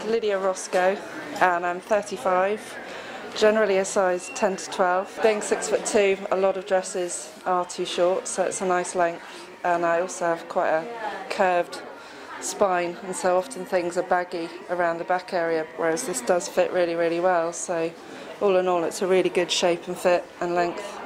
Lydia Roscoe and I'm 35, generally a size 10 to 12. Being 6'2", a lot of dresses are too short, so it's a nice length, and I also have quite a curved spine, and so often things are baggy around the back area, whereas this does fit really, really well. So all in all, it's a really good shape and fit and length.